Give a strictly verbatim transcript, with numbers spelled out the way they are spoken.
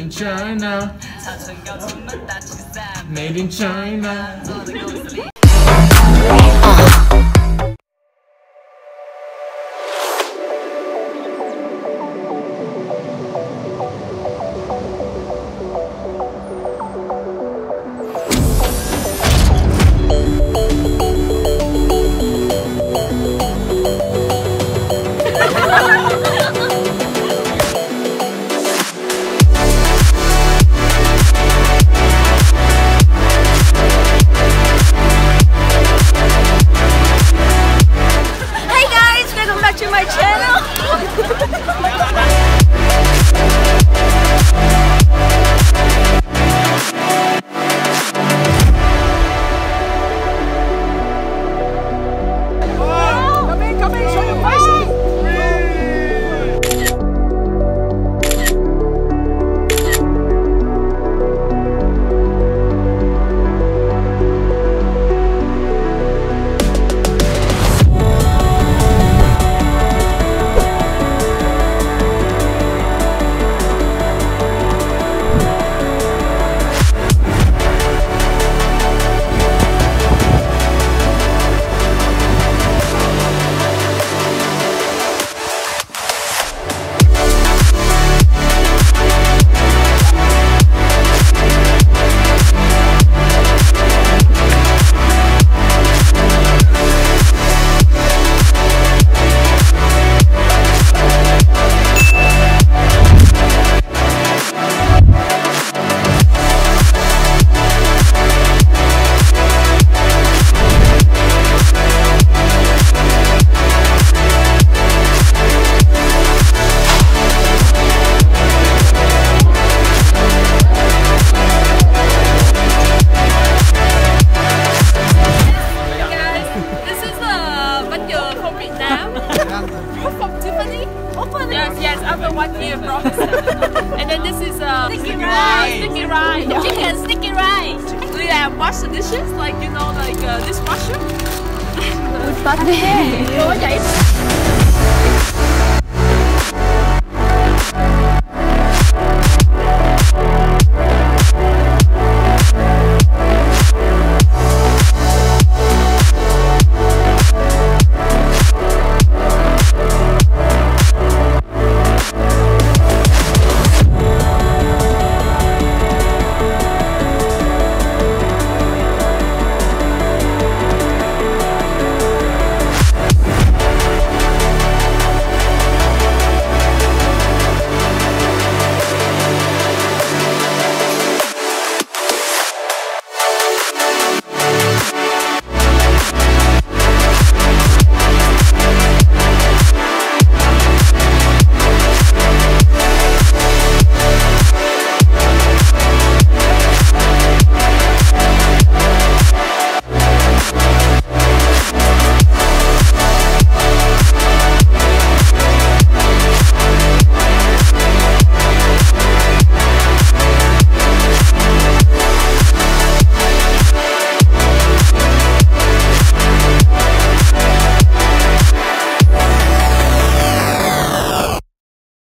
in China. Made in China. To my channel. Come in, come in, show your faces. Yes, yes, after one year promise. And then this is uh, sticky rice, sticky rice, yeah. Chicken sticky rice. Do you have wash the dishes like you know like uh, dishwasher? With butter.